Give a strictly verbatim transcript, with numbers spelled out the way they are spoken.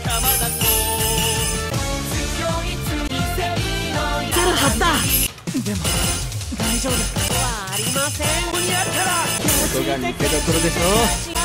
出るはずだ。でも大丈夫。ありません。ここが見せどころでしょ。